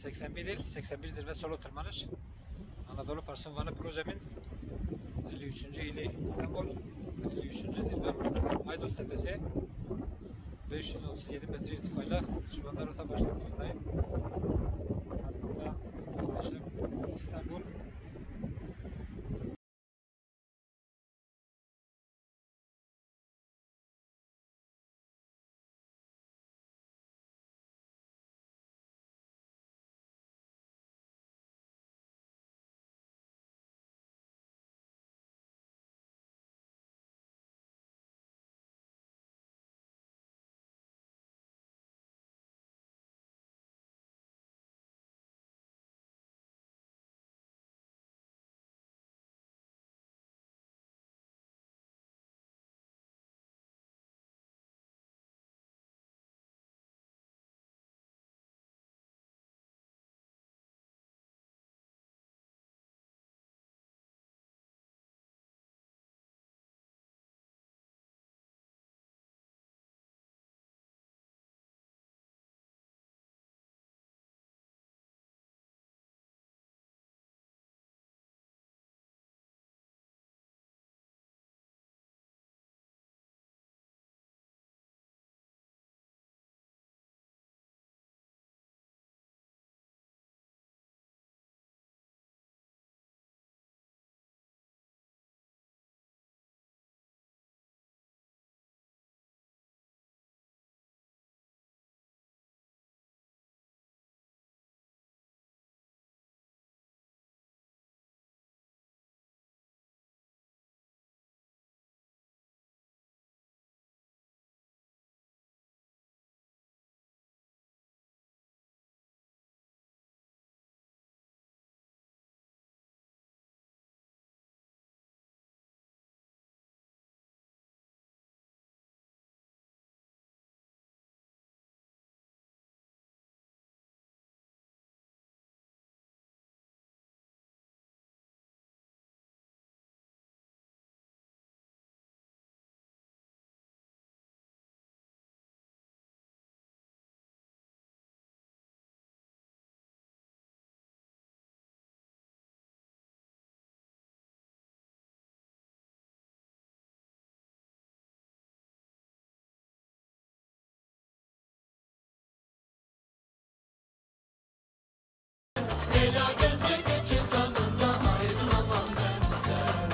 81 il, 81 zirve solo tırmanış. Anadolu Parsonvanı projemin 53. ili İstanbul, 53. zirvem Aydos Tepesi. 537 metre irtifayla şu anda rota başlangıcındayım. Arkamda arkadaşım İstanbul. Ela gözlü çıkanında ayrılamam ben sen.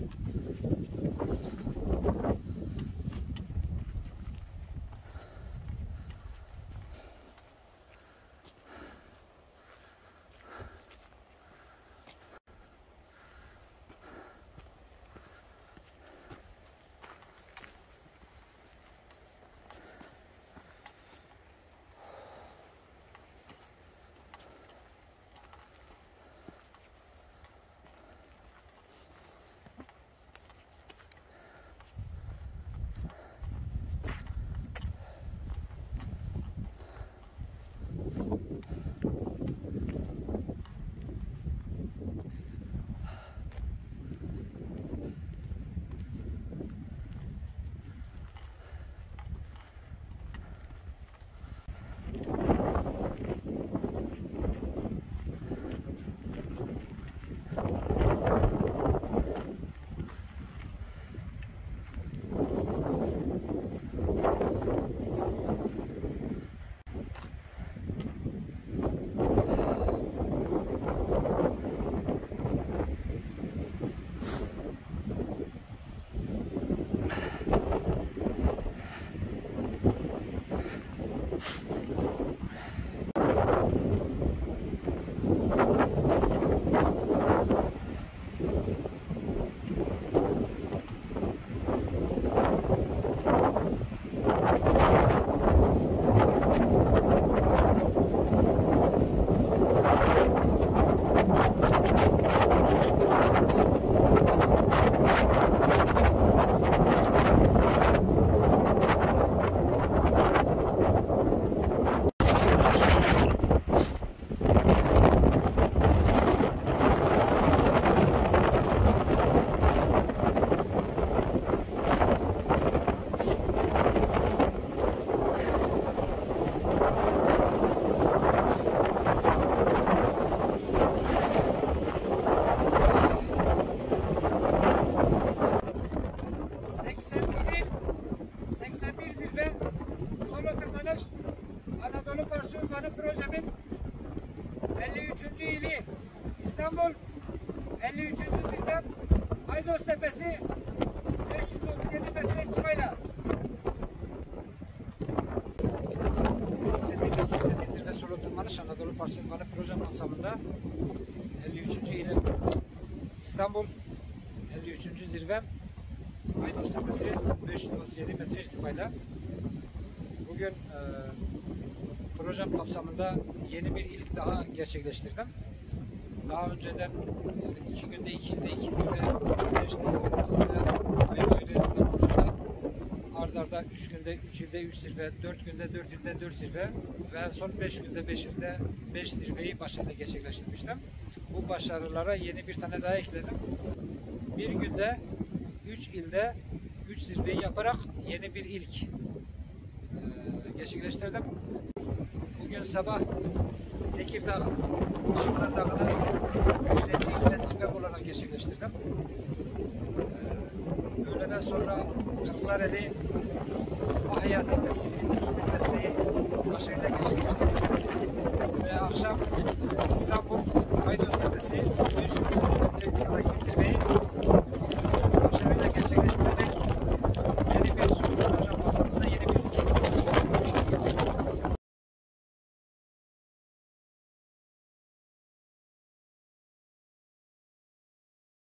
Anadolu Porsiyon Vanı projemin 53. ili İstanbul 53. zirvem Aydos Tepesi 537 metre irtifayla 81 zirve solo tırmanış Anadolu Porsiyon Vanı projem kapsamında 53. ili İstanbul 53. zirvem Aydos Tepesi 537 metre irtifayla. Bugün projem kapsamında yeni bir ilk daha gerçekleştirdim. Daha önceden 2 günde 2 ilde 2 zirve, 5 ayrı ayrı zamanlarda ard arda 3 günde 3 ilde 3 zirve, 4 günde 4 ilde 4 zirve ve son 5 günde 5 ilde 5 zirveyi başarıyla gerçekleştirmiştim. Bu başarılara yeni bir tane daha ekledim. Bir günde 3 ilde 3 zirveyi yaparak yeni bir ilk gerçekleştirdim. Bugün sabah Tekirdağ Işıklar Dağı'nı birinci ilk zirve olarak gerçekleştirdim. Öğleden sonra Kırklareli Ahya Tepesi 30 metreyi başarıyla gerçekleştirdim. Ve akşam İstanbul Aydos Tepesi 500